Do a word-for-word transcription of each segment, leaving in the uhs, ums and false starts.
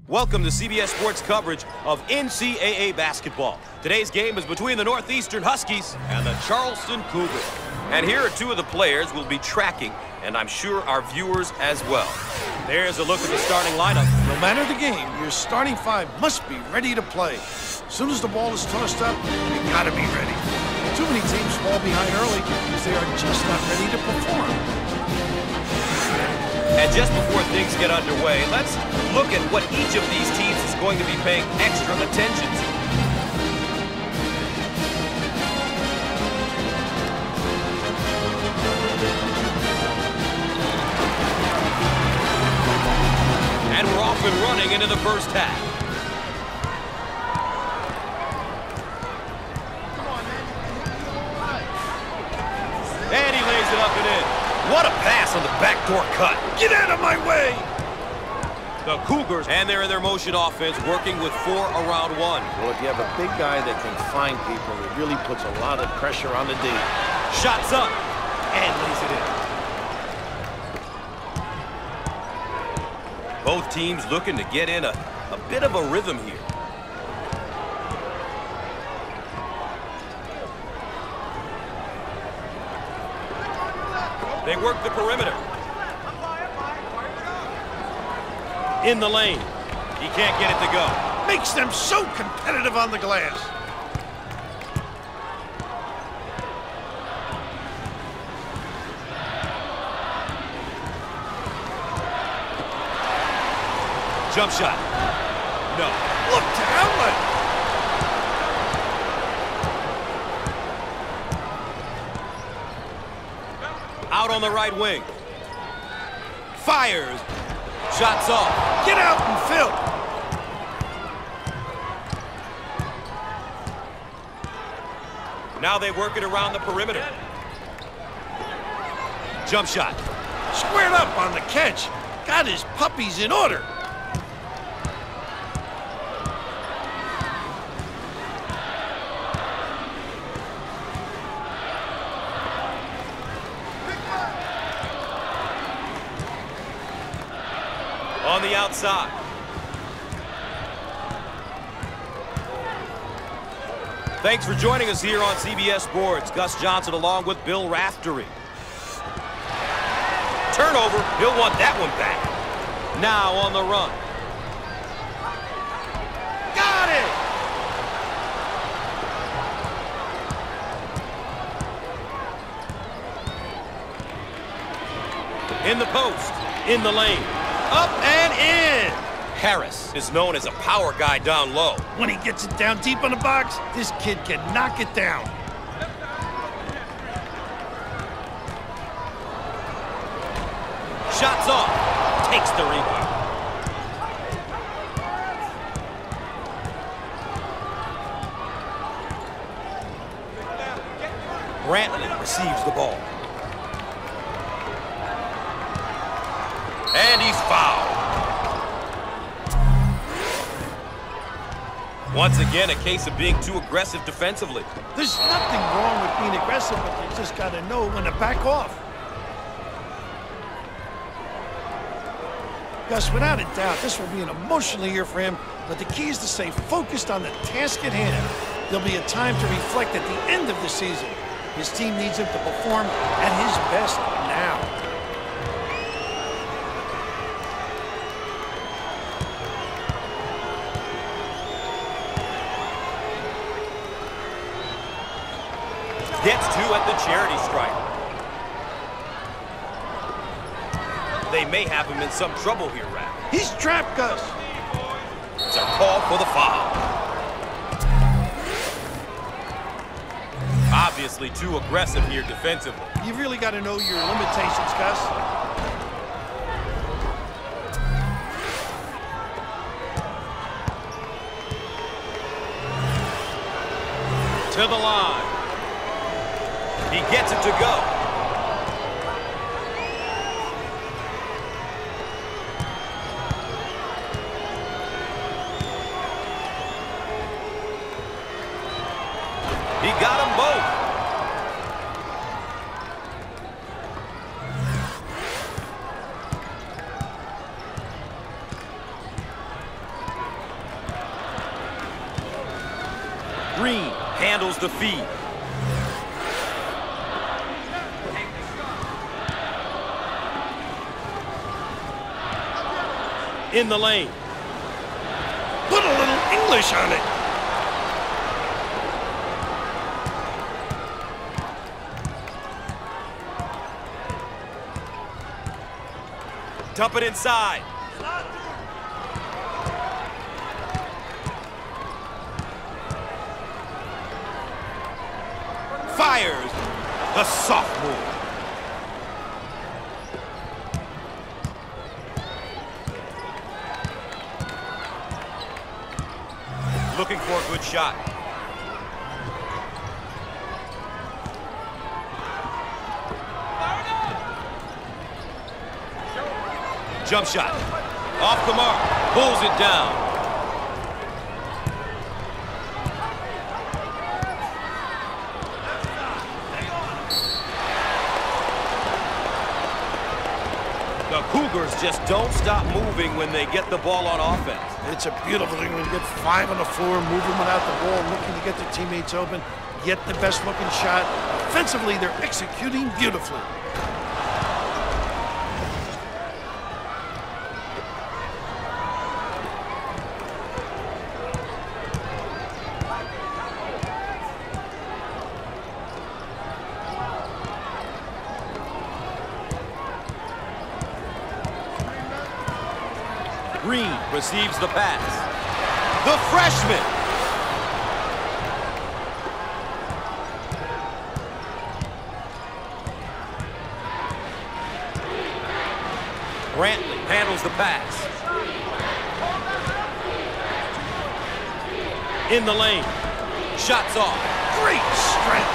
Welcome to C B S Sports coverage of N C double A basketball. Today's game is between the Northeastern Huskies and the Charleston Cougars. And here are two of the players we'll be tracking, and I'm sure our viewers as well. There's a look at the starting lineup. No matter the game, your starting five must be ready to play. As soon as the ball is tossed up, you gotta be ready. Too many teams fall behind early because they are just not ready to perform. And just before things get underway, let's look at what each of these teams is going to be paying extra attention to. And we're off and running into the first half. And he lays it up and in. What a pass on the backdoor cut. Get out of my way! The Cougars, and they're in their motion offense, working with four around one. Well, if you have a big guy that can find people, it really puts a lot of pressure on the D. Shots up, and lays it in. Both teams looking to get in a, a bit of a rhythm here. They work the perimeter. In the lane. He can't get it to go. Makes them so competitive on the glass. Jump shot. No. Look to outlet. Out on the right wing. Fires. Shots off. Get out and fill. Now they work it around the perimeter. Jump shot. Squared up on the catch. Got his puppies in order. On the outside. Thanks for joining us here on C B S Sports. Gus Johnson along with Bill Raftery. Turnover. He'll want that one back. Now on the run. Got it! In the post. In the lane. Up and in! Harris is known as a power guy down low. When he gets it down deep on the box, this kid can knock it down. Shots off. Takes the rebound. Brantley receives the ball. And he's fouled. Once again, a case of being too aggressive defensively. There's nothing wrong with being aggressive, but you just got to know when to back off. Gus, without a doubt, this will be an emotional year for him, but the key is to stay focused on the task at hand. There'll be a time to reflect at the end of the season. His team needs him to perform at his best now. Gets two at the charity stripe. They may have him in some trouble here, Rap. He's trapped, Gus. It's a call for the foul. Obviously too aggressive here defensively. You've really got to know your limitations, Gus. To the line. He gets it to go. He got them both. Green handles the feed. In the lane. Put a little English on it. Dump it inside. Fires the sophomore. Looking for a good shot. Jump shot. Off the mark. Pulls it down. The Cougars just don't stop moving when they get the ball on offense. It's a beautiful thing when you get five on the floor, moving without the ball, looking to get their teammates open, get the best looking shot. Offensively, they're executing beautifully. Green receives the pass. The freshman. Brantley handles the pass. In the lane. Shots off. Great strength.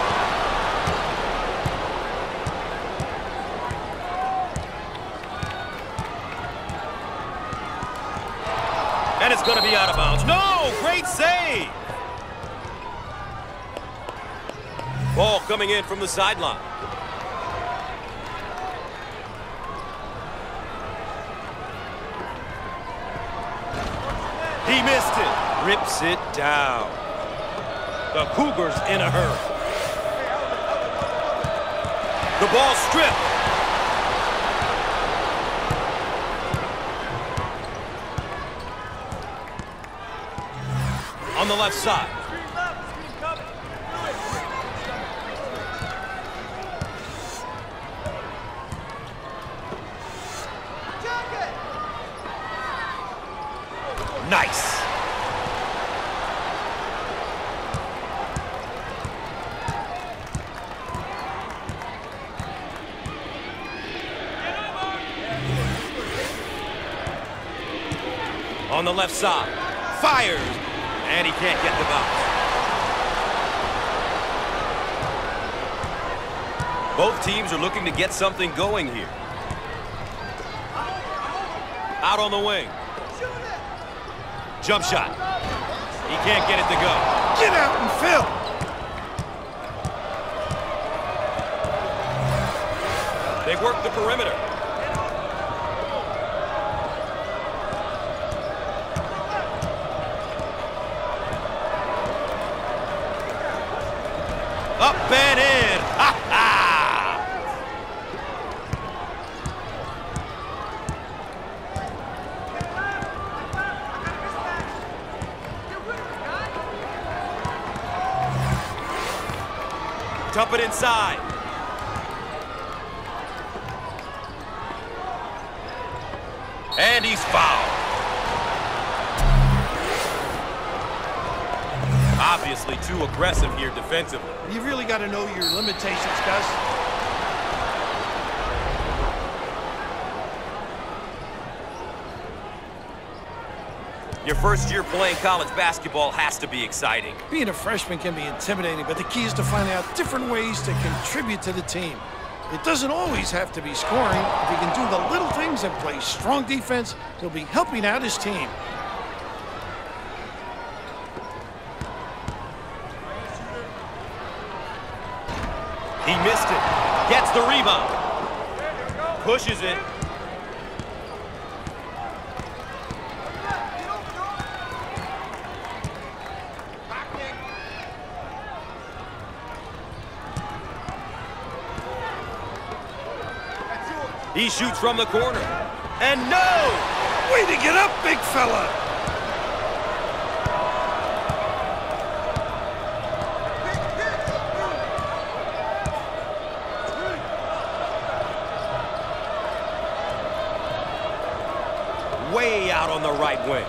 And it's going to be out of bounds. No! Great save! Ball coming in from the sideline. He missed it. Rips it down. The Cougars in a hurry. The ball stripped. On the left side. Nice. On the left side. Fires. And he can't get the bounce. Both teams are looking to get something going here. Out on the wing. Jump shot. He can't get it to go. Get out and fill. They work the perimeter. Up and in. Ha ha! Dump it inside. And he's fouled. Obviously too aggressive here defensively. You really got to know your limitations, Gus. Your first year playing college basketball has to be exciting. Being a freshman can be intimidating, but the key is to find out different ways to contribute to the team. It doesn't always have to be scoring. If he can do the little things and play strong defense, he'll be helping out his team. He missed it. Gets the rebound. Pushes it. He shoots from the corner. And no! Way to get up, big fella! Way out on the right wing.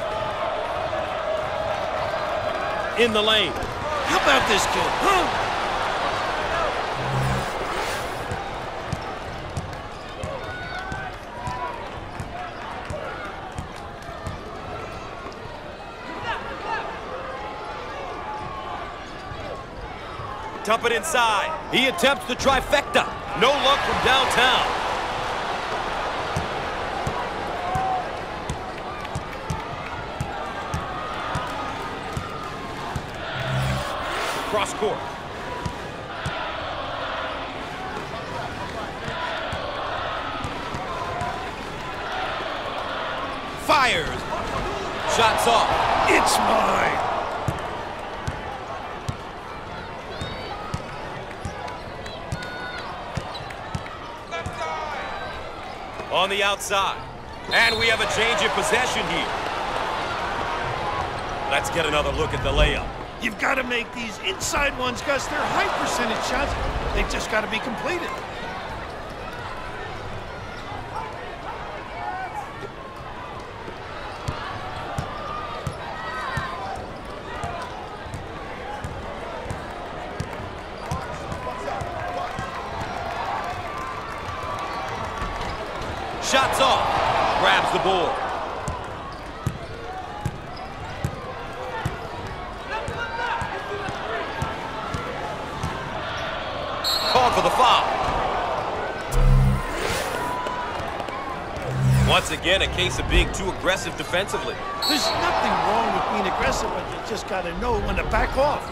In the lane. How about this kid, huh? Dump it inside. He attempts the trifecta. No luck from downtown. Cross court. Fires. Shots off. It's mine. On the outside. And we have a change of possession here. Let's get another look at the layup. You've got to make these inside ones, Gus. They're high percentage shots. They've just got to be completed. Shots off. Grabs the board. Called for the foul. Once again, a case of being too aggressive defensively. There's nothing wrong with being aggressive, but you just got to know when to back off.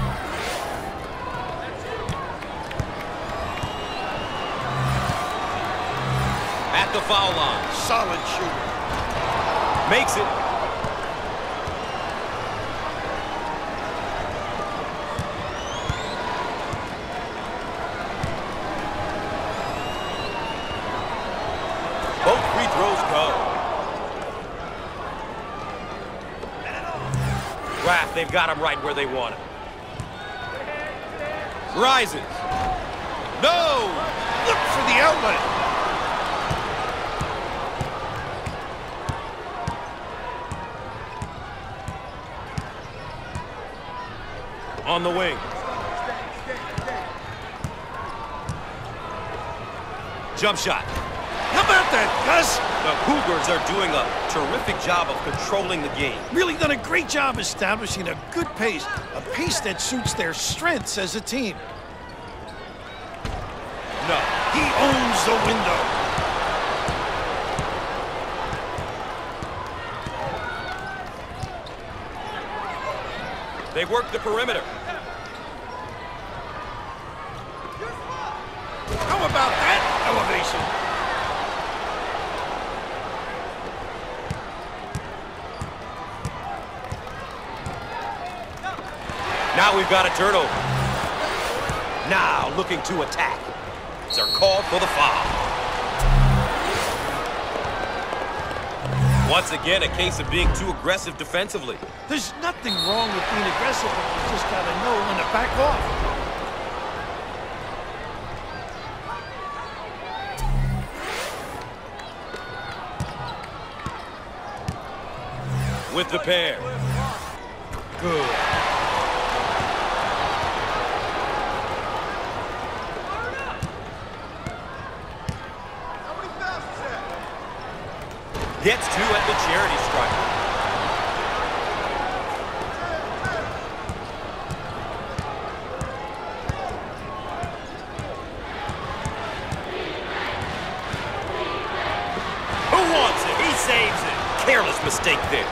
At the foul line. Solid shooter. Makes it. Both free throws go. Raff, they've got him right where they want him. Rises. No! Look for the outlet. On the wing. Jump shot. How about that, Gus? The Cougars are doing a terrific job of controlling the game. Really done a great job establishing a good pace, a pace that suits their strengths as a team. No. He owns the window. They work the perimeter. How about that elevation? Now we've got a turnover. Now looking to attack. They're called for the foul. Once again, a case of being too aggressive defensively. There's nothing wrong with being aggressive, but you just got to know when to back off. With the pair. Good. Gets two at the charity stripe. Who wants it? He saves it. Careless mistake there.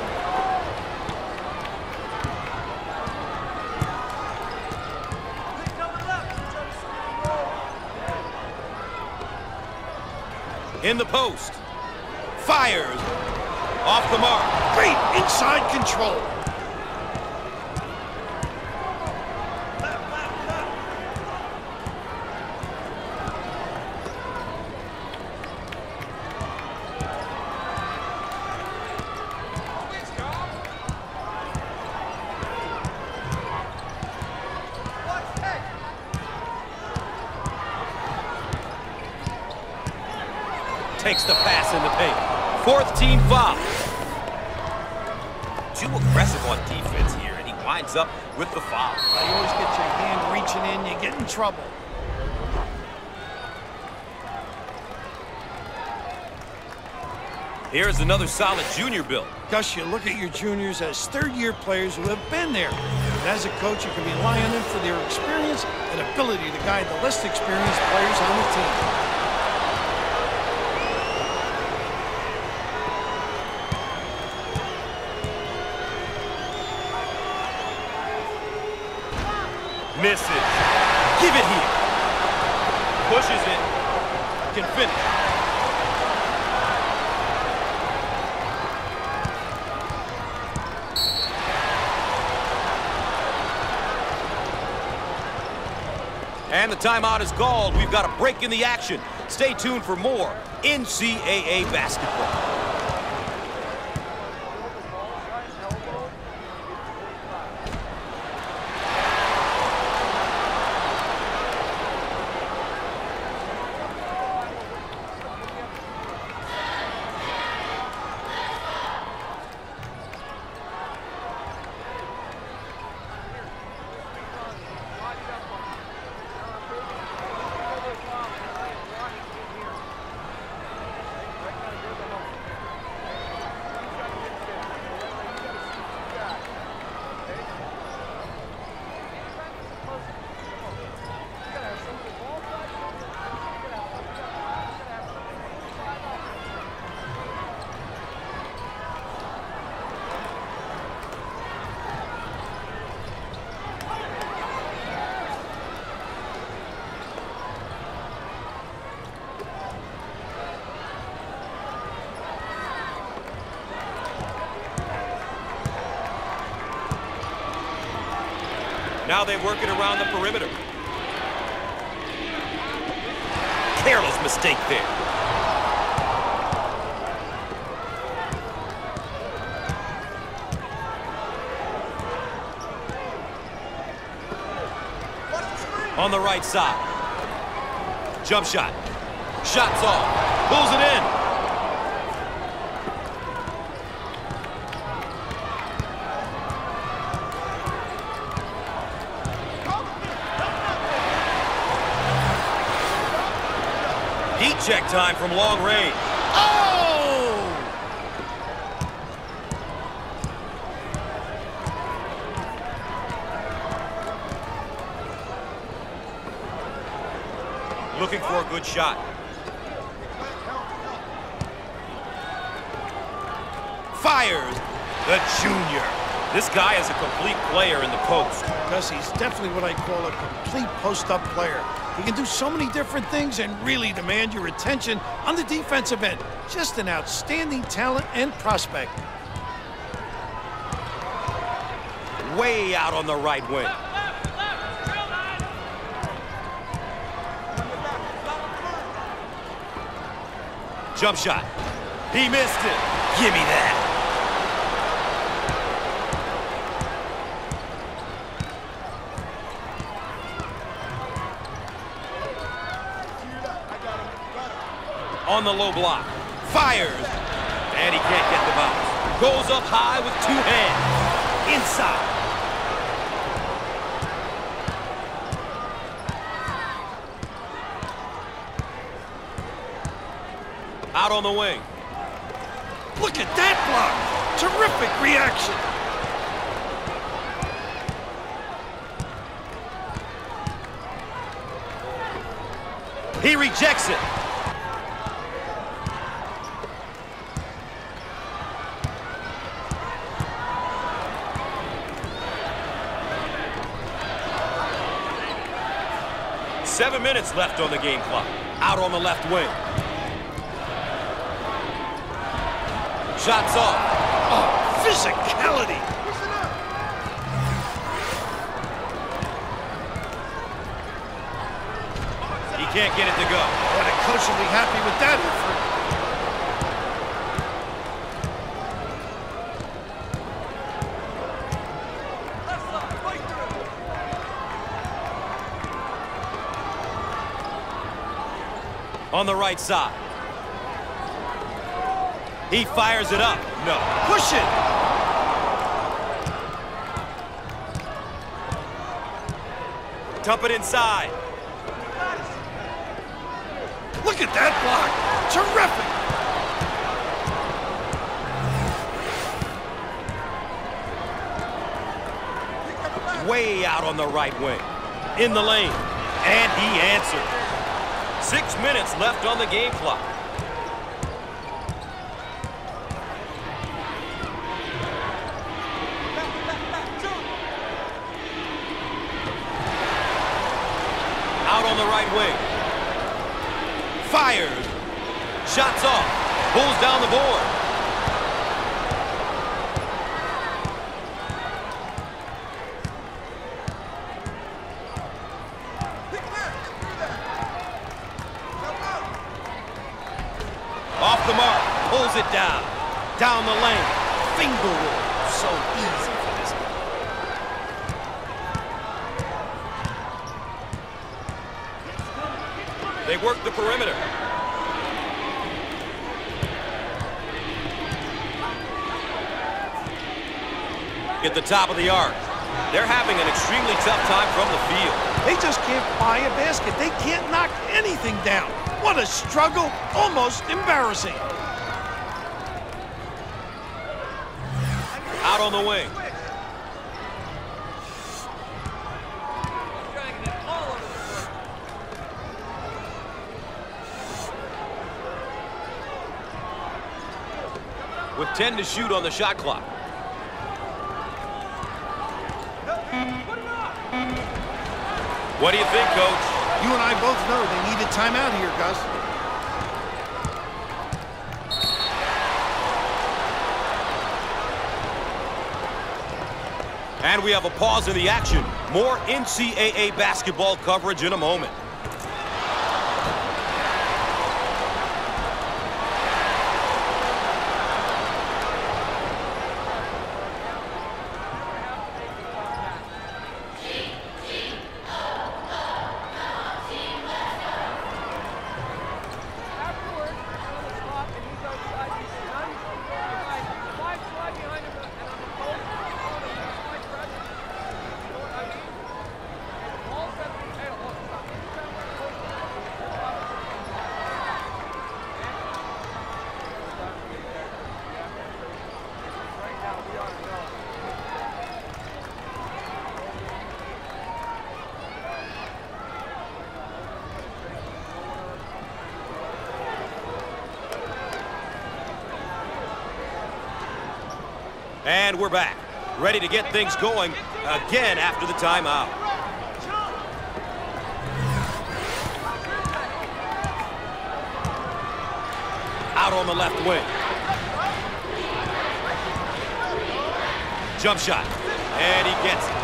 In the post. Fires. Off the mark. Great inside control. Takes the pass in the paint. Fourth team foul. Too aggressive on defense here, and he winds up with the foul. Well, you always get your hand reaching in, you get in trouble. Here's another solid junior build. Gus, you look at your juniors as third-year players who have been there. And as a coach, you can rely on them for their experience and ability to guide the less experienced players on the team. Misses. Give it here. Pushes it. Can finish. And the timeout is called. We've got a break in the action. Stay tuned for more N C double A basketball. Now they work it around the perimeter. Careless mistake there. On the right side. Jump shot. Shots off. Pulls it in. Heat check time from long range. Oh! Looking for a good shot. Fires. The junior. This guy is a complete player in the post. Gus, he's definitely what I call a complete post-up player. He can do so many different things and really demand your attention on the defensive end. Just an outstanding talent and prospect. Way out on the right wing. Jump shot. He missed it. Give me that. On the low block. Fires. And he can't get the bounce. Goes up high with two hands. Inside. Out on the wing. Look at that block. Terrific reaction. He rejects it. Seven minutes left on the game clock. Out on the left wing. Shots off. Oh, physicality. He can't get it to go. Boy, the coach will be happy with that effort. On the right side. He fires it up. No. Push it. Dump it inside. Look at that block. Terrific. Way out on the right wing. In the lane. And he answered. Six minutes left on the game clock. Out on the right wing. Fired. Shots off. Pulls down the board. Off the mark. Pulls it down. Down the lane. Finger roll. So easy for this guy. They work the perimeter. At the top of the arc. They're having an extremely tough time from the field. They just can't buy a basket. They can't knock anything down. What a struggle. Almost embarrassing. Out on the wing. With ten to shoot on the shot clock. What do you think, Coach? You and I both know they need a timeout here, Gus. And we have a pause in the action. More N C double A basketball coverage in a moment. And we're back, ready to get things going again after the timeout. Out on the left wing. Jump shot, and he gets it.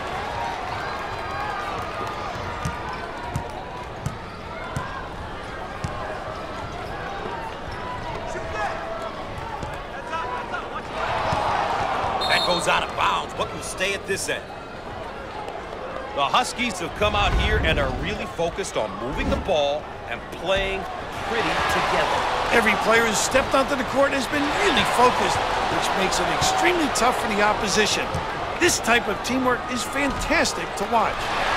Goes out of bounds, but will stay at this end. The Huskies have come out here and are really focused on moving the ball and playing pretty together. Every player who's stepped onto the court has been really focused, which makes it extremely tough for the opposition. This type of teamwork is fantastic to watch.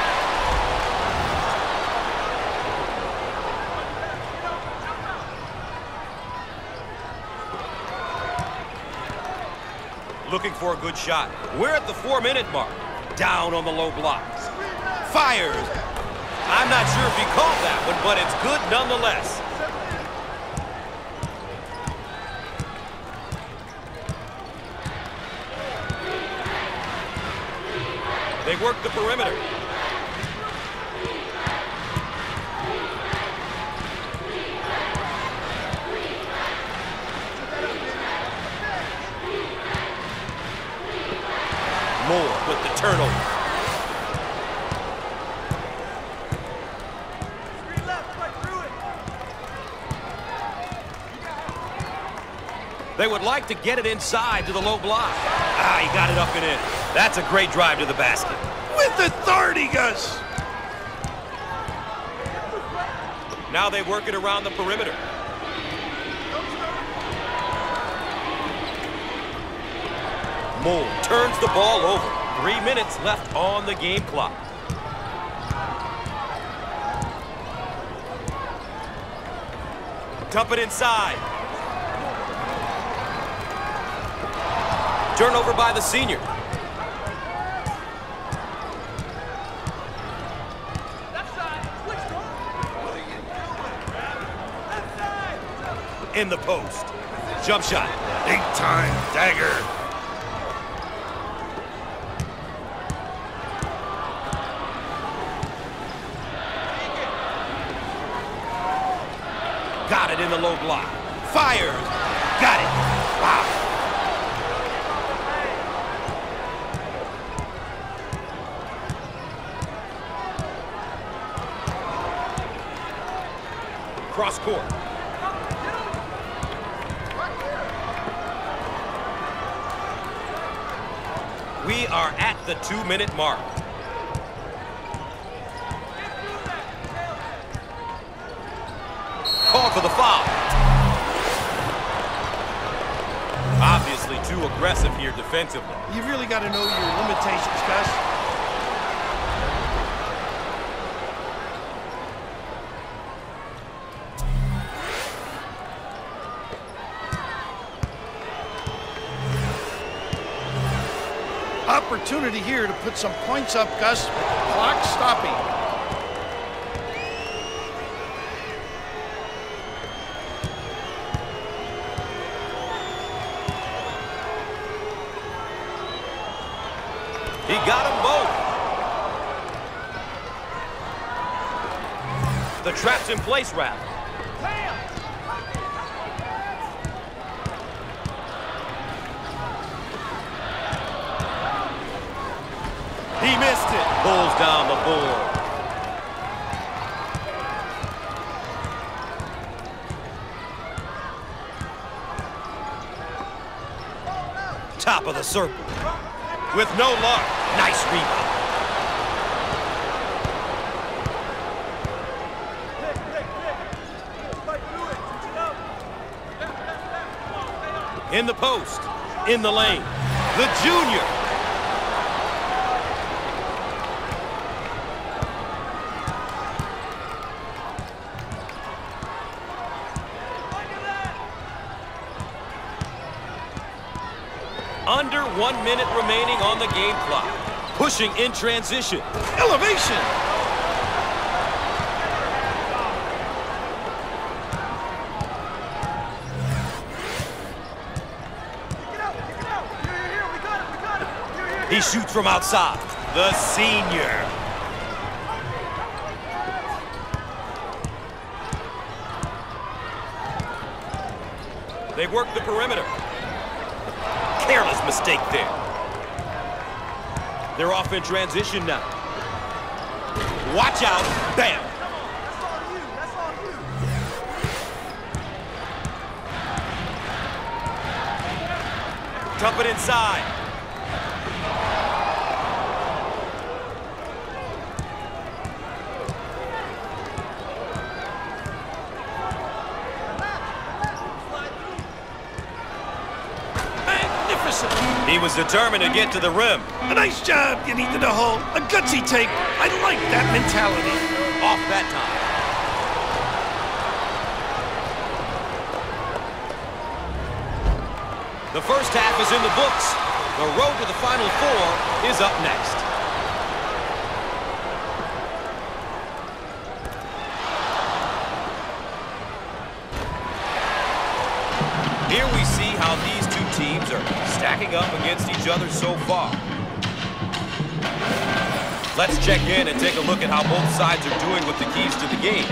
Looking for a good shot. We're at the four-minute mark. Down on the low block. Fires. I'm not sure if he called that one, but it's good nonetheless. They work the perimeter. Moore with the turnover. They would like to get it inside to the low block. Ah, he got it up and in. That's a great drive to the basket. With authority, Gus. Now they work it around the perimeter. Mold turns the ball over. Three minutes left on the game clock. Dump it inside. Turnover by the senior. In the post. Jump shot. Big time dagger. Got it in the low block. Fires. Got it. Wow. Cross court. We are at the two-minute mark. Call for the foul. Obviously too aggressive here defensively. You really got to know your limitations, Gus. Opportunity here to put some points up, Gus, with the clock stopping. He got them both. The trap's in place, Rap. He missed it. Pulls down the board. Top of the circle. With no luck. Nice rebound. In the post. In the lane. The junior. Under one minute remaining on the game clock. Pushing in transition. Elevation. He shoots from outside. The senior. They work the perimeter. Careless mistake there. They're off in transition now. Watch out. Bam. Dump it inside. He was determined to get to the rim. A nice job getting to the hole. A gutsy take. I like that mentality. Off that time. The first half is in the books. The road to the Final Four is up next. Here we see how these two teams are stacking up against each other so far. Let's check in and take a look at how both sides are doing with the keys to the game.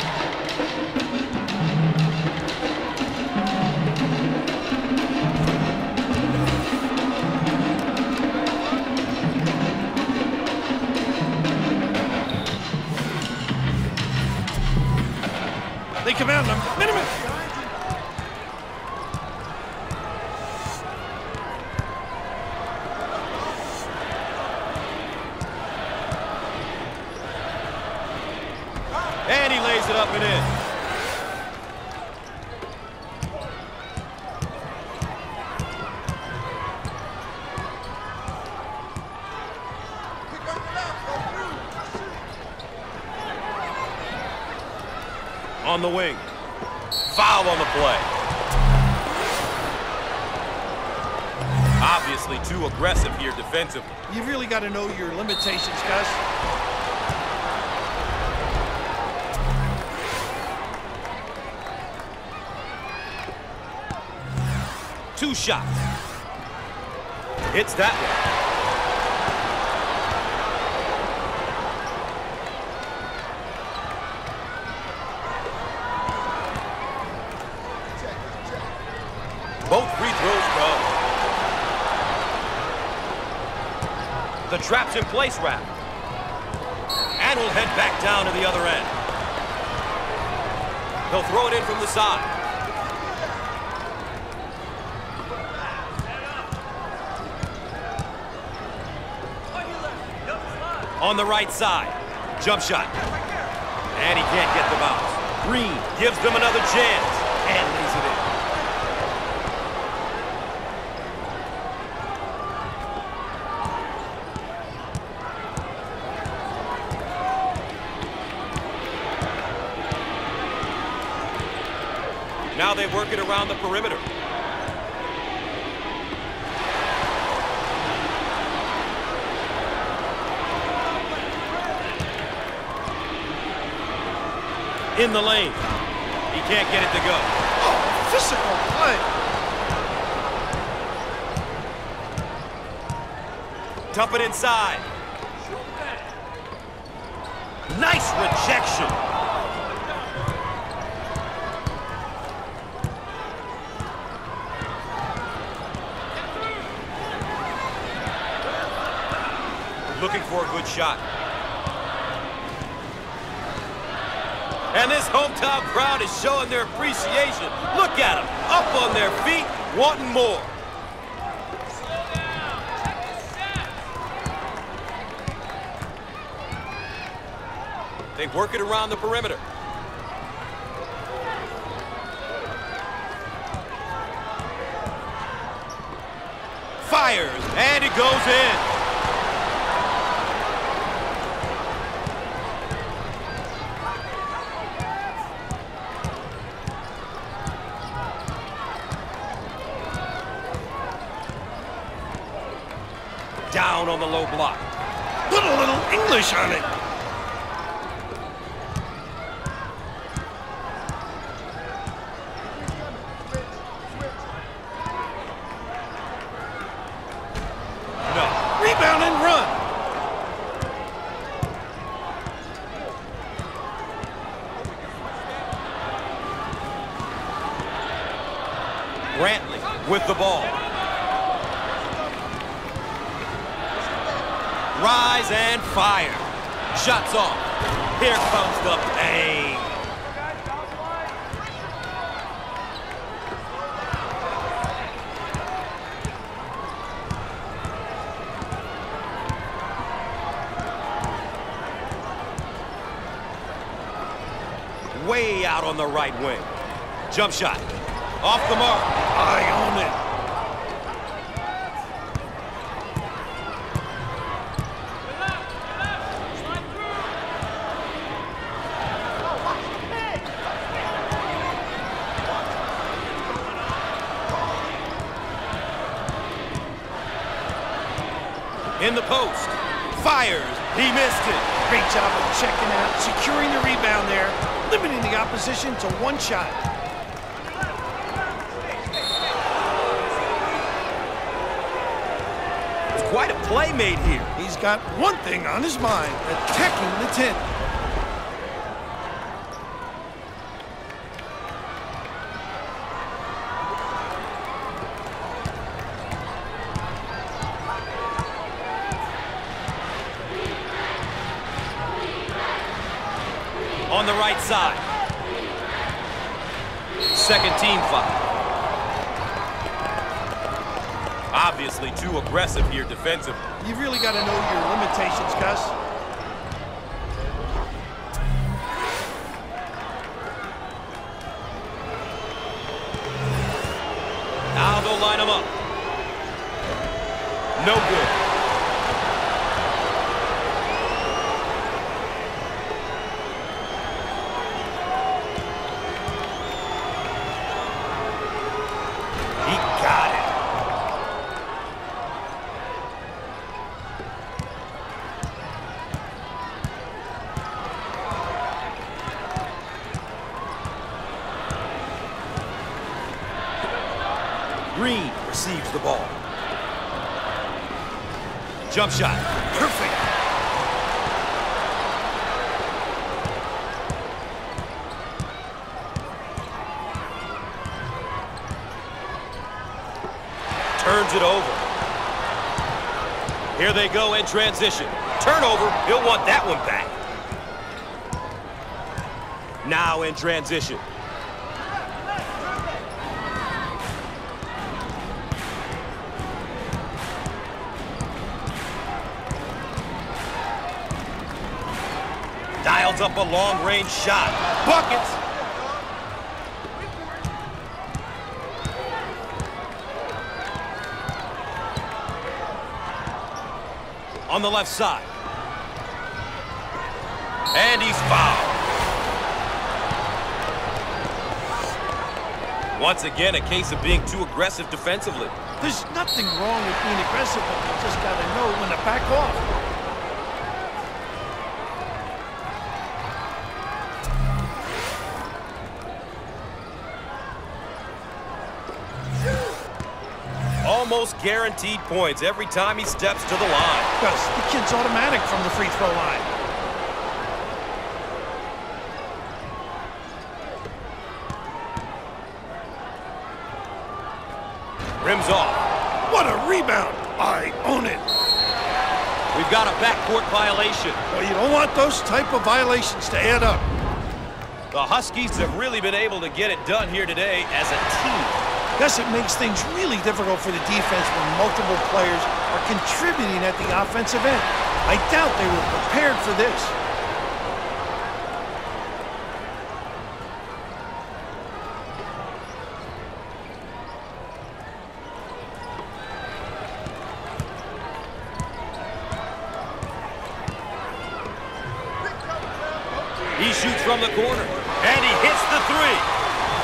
They command them. Minimum. And he lays it up and in. On the wing. Foul on the play. Obviously too aggressive here defensively. You've really got to know your limitations, Gus. Two shots. Hits that one. Both free throws go. The trap's in place wrap. And will head back down to the other end. He'll throw it in from the side. On the right side. Jump shot. And he can't get the bounce. Green gives them another chance. And lays it in. Now they work it around the perimeter. In the lane. He can't get it to go. Oh, physical play. Dump it inside. Nice rejection. Looking for a good shot. And this hometown crowd is showing their appreciation. Look at them, up on their feet, wanting more. They work it around the perimeter. Fires, and it goes in. Down on the low block. Put a little English on it. No. Rebound and run. Brantley with the ball. Rise and fire. Shots off. Here comes the pain. Way out on the right wing. Jump shot. Off the mark. I own it. In the post. Fires. He missed it. Great job of checking out, securing the rebound there, limiting the opposition to one shot. It's quite a play made here. He's got one thing on his mind, attacking the ten. On the right side. Second team foul. Obviously too aggressive here defensively. You've really got to know your limitations, Gus. Now they'll line them up. No good. Green receives the ball. Jump shot. Perfect. Turns it over. Here they go in transition. Turnover. He'll want that one back. Now in transition. Dials up a long-range shot. Buckets. On the left side. And he's fouled. Once again, a case of being too aggressive defensively. There's nothing wrong with being aggressive, but you just got to know when to back off. Almost guaranteed points every time he steps to the line. Gus, the kid's automatic from the free throw line. Rims off. What a rebound. I own it. We've got a backcourt violation. Well, you don't want those type of violations to add up. The Huskies have really been able to get it done here today as a team. Guess it makes things really difficult for the defense when multiple players are contributing at the offensive end. I doubt they were prepared for this. He shoots from the corner, and he hits the three.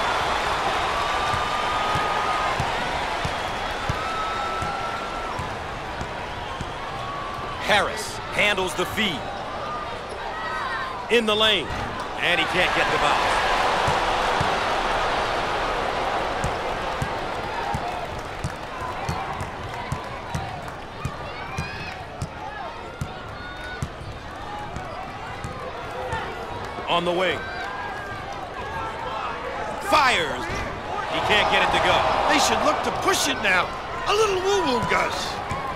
Harris handles the feed. In the lane. And he can't get the bounce. On the wing. Fires. He can't get it to go. They should look to push it now. A little woo-woo, Gus.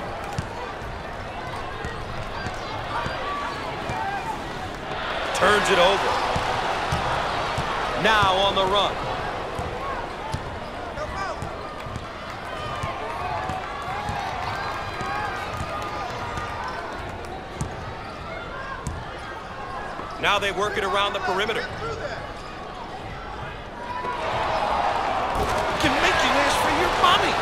Turns it over. Now on the run. Now they work it around the perimeter. Can make you ask for your money.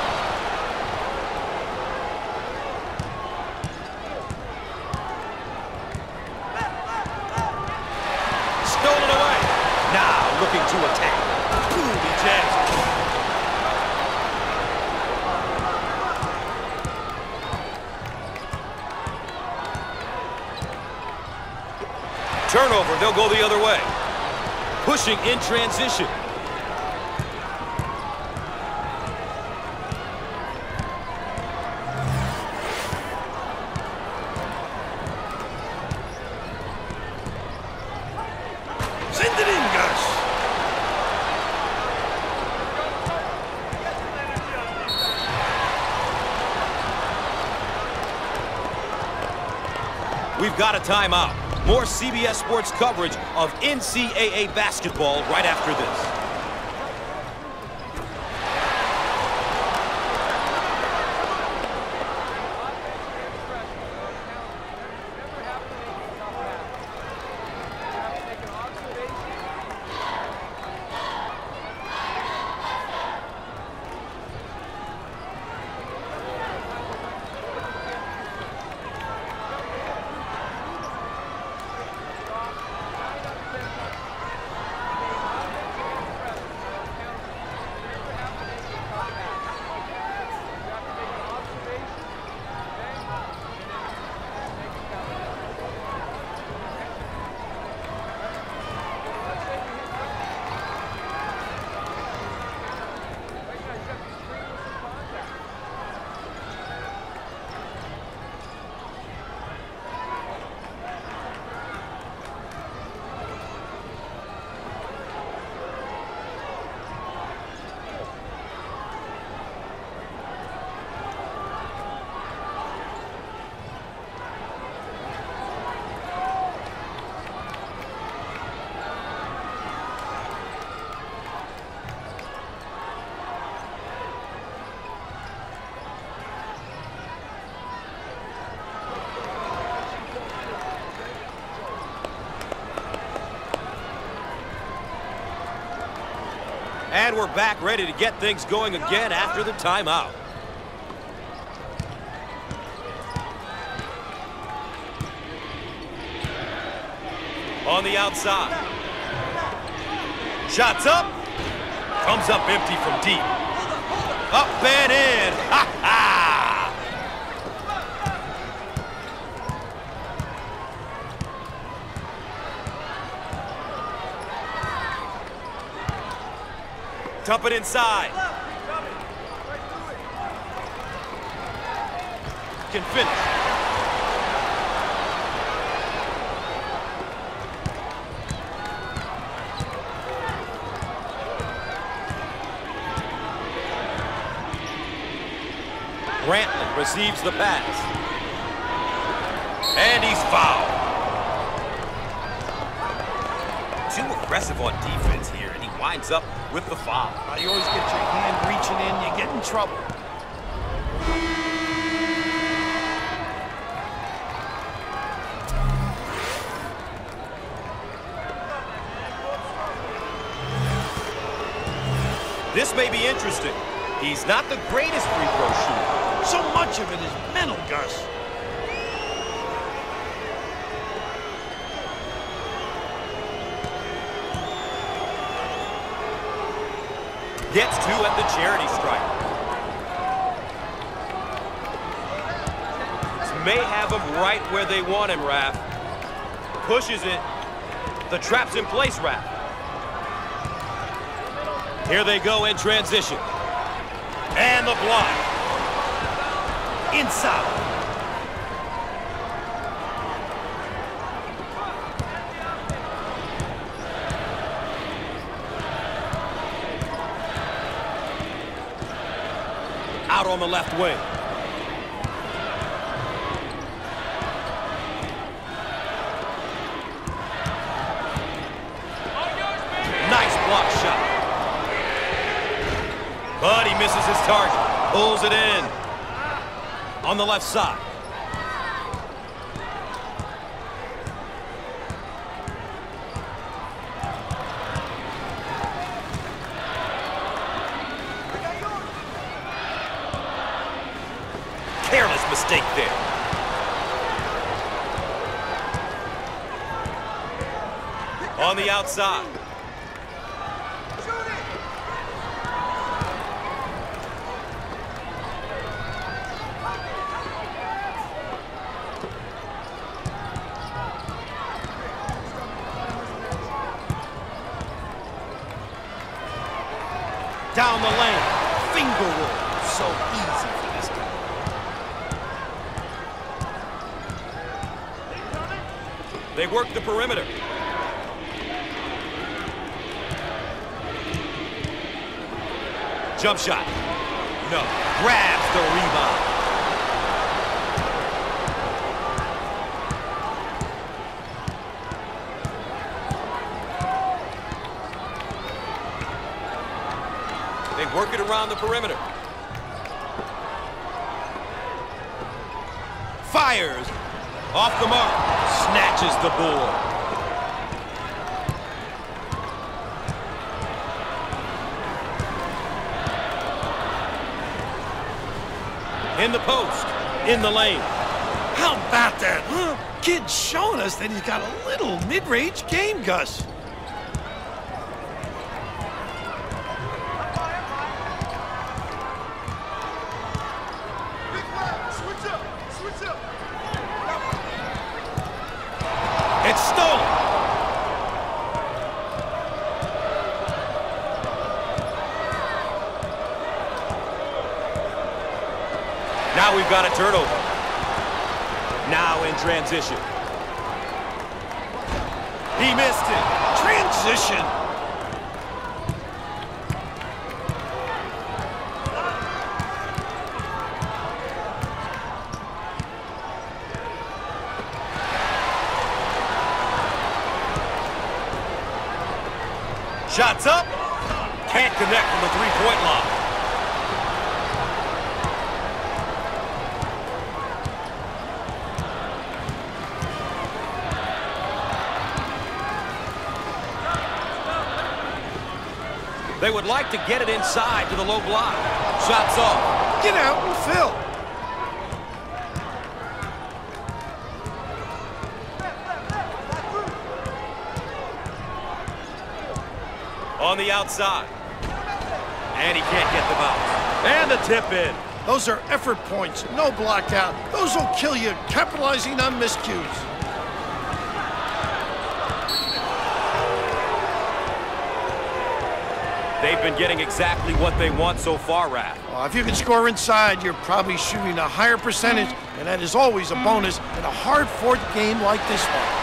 Stolen away. Now looking to attack. Boom, he jams. Turnover, they'll go the other way. Pushing in transition. Send it in, Gus. We've got a timeout. More C B S Sports coverage of N C double A basketball right after this. And we're back ready to get things going again after the timeout. On the outside. Shots up. Comes up empty from deep. Up and in. Ha ha! Dump it inside. Can finish. Brantley receives the pass. And he's fouled. Too aggressive on defense here, and he winds up with the foul. Uh, you always get your hand reaching in, you get in trouble. This may be interesting. He's not the greatest free throw shooter. So much of it is mental, Gus. Gets two at the charity stripe. This may have him right where they want him, Raph. Pushes it. The trap's in place, Raph. Here they go in transition. And the block. Inside. Out on the left wing. Nice block shot. But he misses his target. Pulls it in. On the left side. Careless mistake there. On the outside. Down the lane. Finger roll. So easy for this guy. They work the perimeter. Jump shot. No. Grabs the rebound. They work it around the perimeter. Fires. Off the mark. Snatches the board. In the post. In the lane. How about that, huh? Kid's showing us that he's got a little mid-range game, Gus. It's stolen. Now we've got a turnover. Now in transition. He missed it. Transition. Shots up. Can't connect from the three-point line. They would like to get it inside to the low block. Shots off. Get out and fill. On the outside. And he can't get the bounce. And the tip in. Those are effort points, no block out. Those will kill you, capitalizing on miscues. They've been getting exactly what they want so far, Raph. Well, if you can score inside, you're probably shooting a higher percentage, and that is always a bonus in a hard-fought game like this one.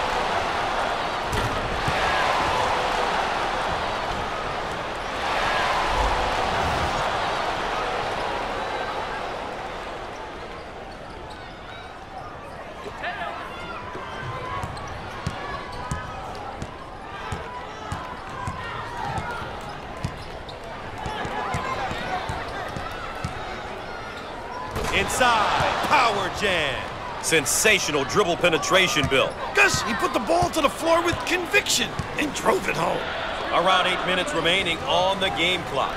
Inside, power jam. Sensational dribble penetration, Bill. Gus, he put the ball to the floor with conviction and drove it home. Around eight minutes remaining on the game clock.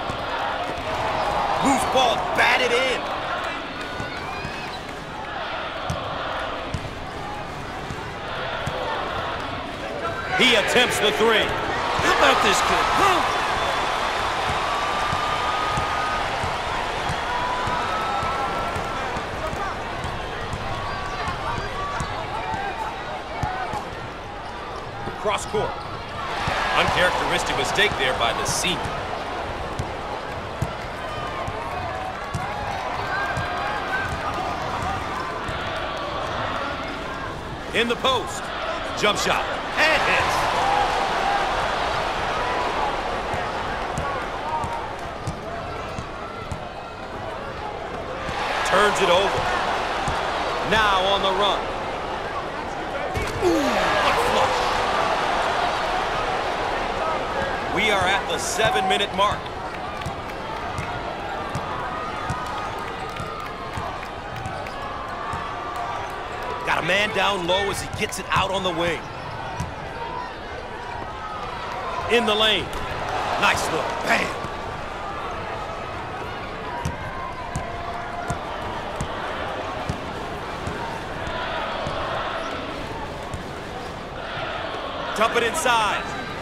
Loose ball batted in. He attempts the three. How about this kid, huh? Cross court. Uncharacteristic mistake there by the senior. In the post. Jump shot. And hits. Turns it over. Now on the run. Ooh, a flush. We are at the seven-minute mark. Got a man down low as he gets it out on the wing. In the lane. Nice look. Bam. Dump it inside.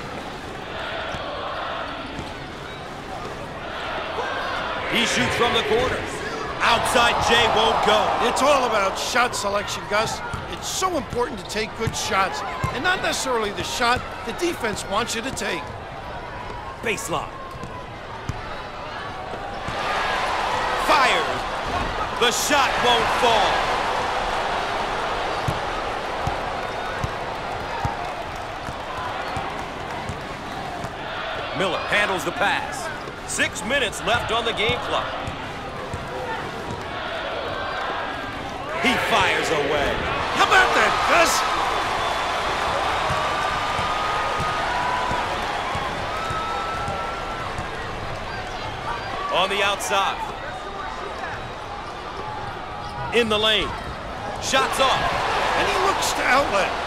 He shoots from the corner. Outside J won't go. It's all about shot selection, Gus. It's so important to take good shots, and not necessarily the shot the defense wants you to take. Baseline. Fires. The shot won't fall. Miller handles the pass. Six minutes left on the game clock. He fires away. How about that, Gus? On the outside. In the lane. Shots off. And he looks to outlet.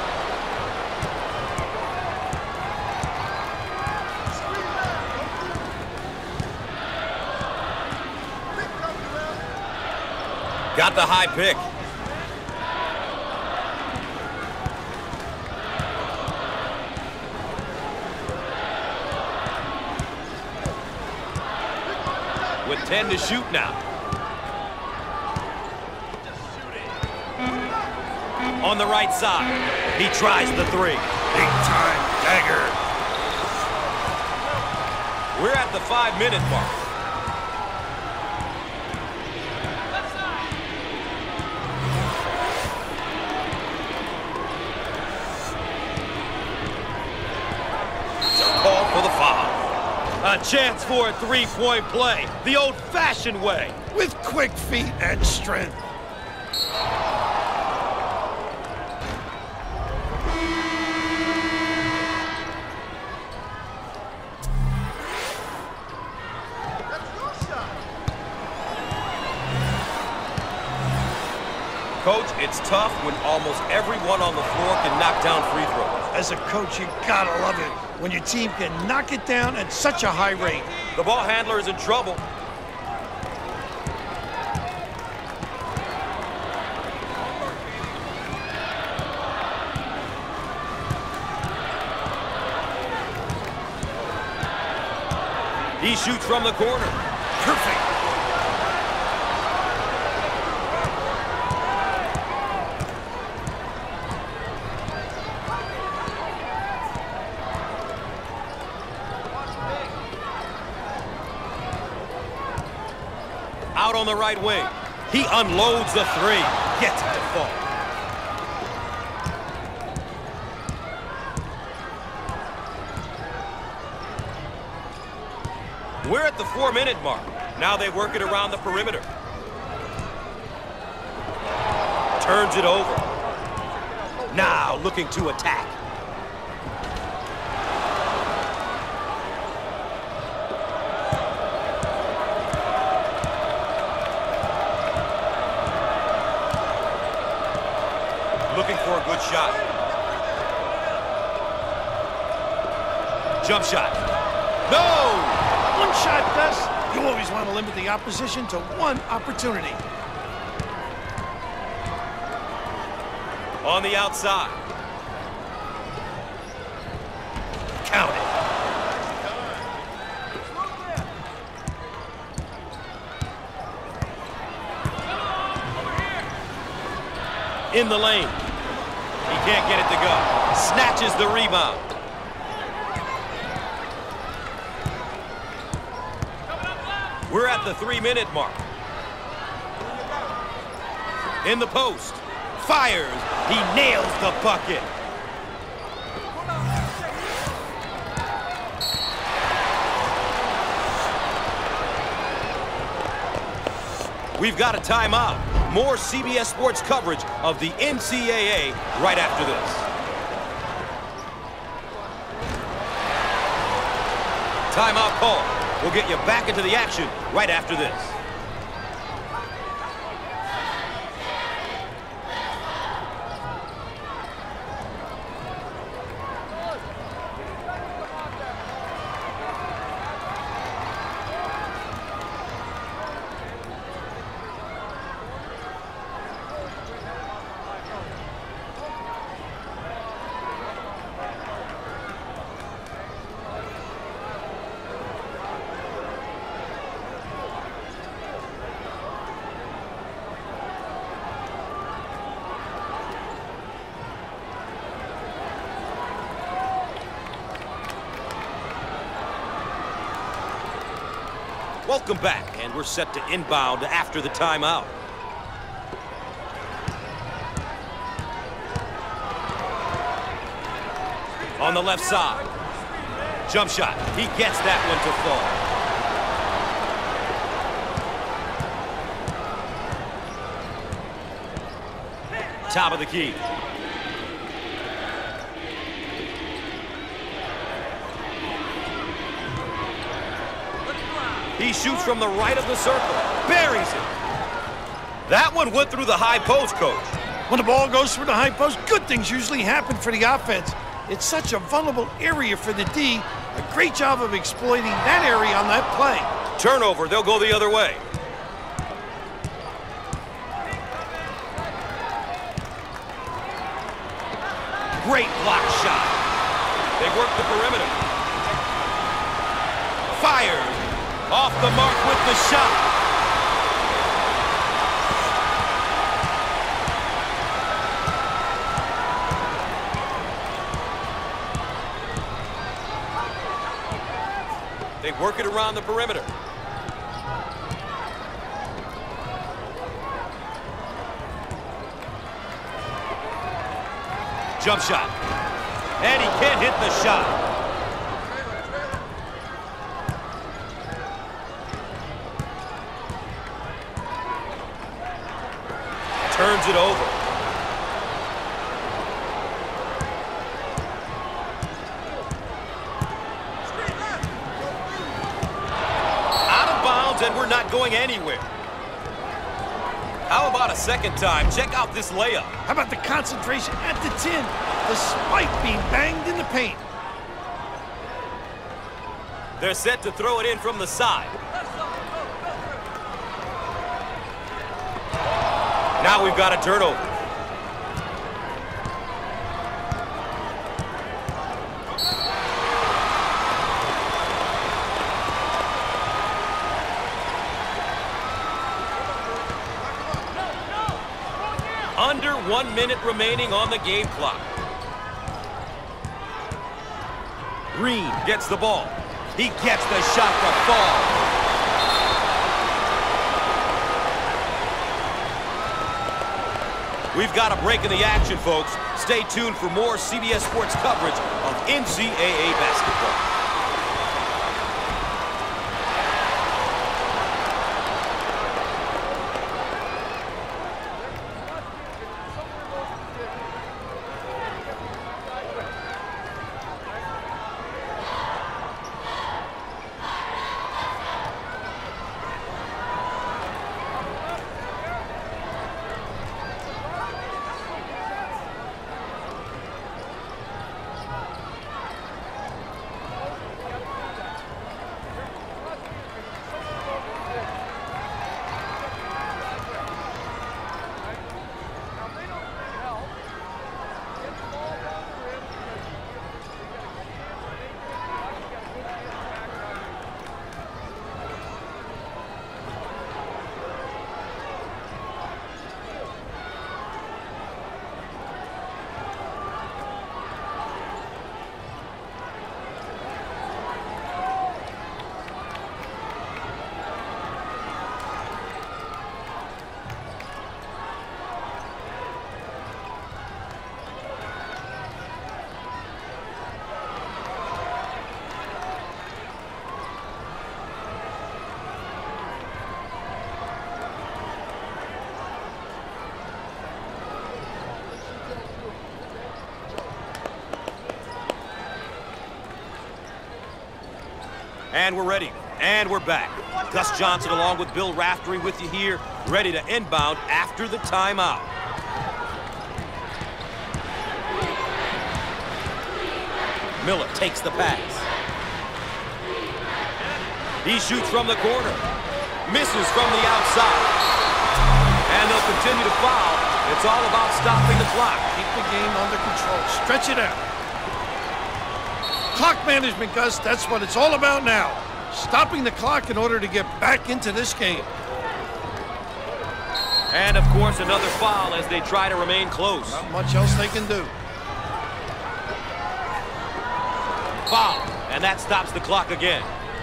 Got the high pick. With ten to shoot now. On the right side. He tries the three. Big time dagger. We're at the five-minute mark. Call for the foul. A chance for a three-point play, the old-fashioned way. With quick feet and strength. Coach Coach, it's tough when almost everyone on the floor can knock down free throws. As a coach, you gotta love it when your team can knock it down at such a high rate. The ball handler is in trouble. He shoots from the corner. Perfect. Out on the right wing. He unloads the three. Gets it to fall. We're at the four-minute mark. Now they work it around the perimeter. Turns it over. Now looking to attack. Looking for a good shot. Jump shot. No! One shot does. You always want to limit the opposition to one opportunity. On the outside. Count it. In the lane. He can't get it to go. Snatches the rebound. We're at the three-minute mark. In the post. Fires. He nails the bucket. We've got a timeout. More C B S Sports coverage of the N C double A right after this. Timeout call. We'll get you back into the action right after this. Welcome back, and we're set to inbound after the timeout. On the left side. Jump shot. He gets that one to fall. Top of the key. He shoots from the right of the circle. Buries it. That one went through the high post, Coach. When the ball goes through the high post, good things usually happen for the offense. It's such a vulnerable area for the D. A great job of exploiting that area on that play. Turnover. They'll go the other way. Great block shot. They work the perimeter. Fires. Off the mark with the shot. They work it around the perimeter. Jump shot. And he can't hit the shot. Turns it over. Out of bounds, and we're not going anywhere. How about a second time? Check out this layup. How about the concentration at the tin, despite being banged in the paint? They're set to throw it in from the side. Now we've got a turnover. Under one minute remaining on the game clock. Green gets the ball. He gets the shot to fall. We've got a break in the action, folks. Stay tuned for more C B S Sports coverage of N C double A basketball. And we're ready. And we're back. Gus Johnson along with Bill Raftery with you here, ready to inbound after the timeout. Miller takes the pass. He shoots from the corner. Misses from the outside. And they'll continue to foul. It's all about stopping the clock. Keep the game under control. Stretch it out. Clock management, Gus, that's what it's all about now. Stopping the clock in order to get back into this game. And, of course, another foul as they try to remain close. Not much else they can do. Foul, and that stops the clock again.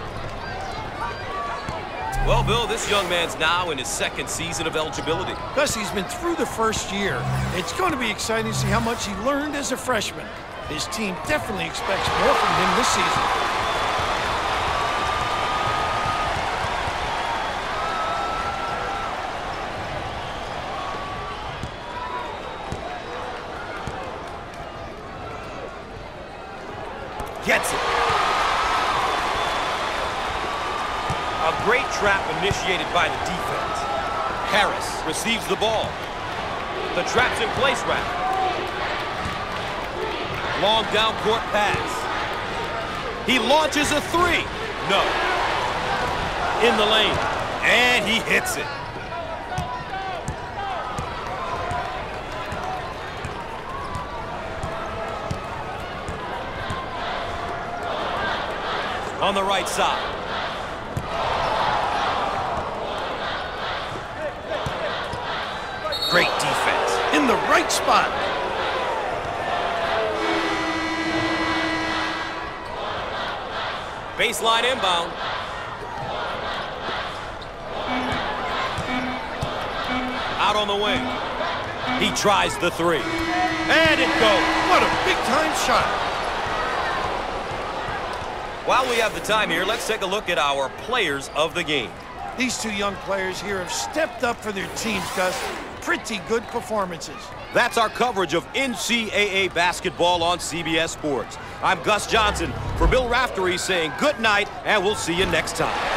Well, Bill, this young man's now in his second season of eligibility. Gus, he's been through the first year. It's going to be exciting to see how much he learned as a freshman. His team definitely expects more from him this season. Gets it. A great trap initiated by the defense. Harris receives the ball. The trap's in place, Rap. Long down court pass. He launches a three. No. In the lane. And he hits it. On the right side. Great defense. In the right spot. Baseline inbound. Out on the wing. He tries the three. And it goes. What a big-time shot. While we have the time here, let's take a look at our players of the game. These two young players here have stepped up for their teams, Gus. Pretty good performances. That's our coverage of N C double A basketball on C B S Sports. I'm Gus Johnson for Bill Raftery saying good night, and we'll see you next time.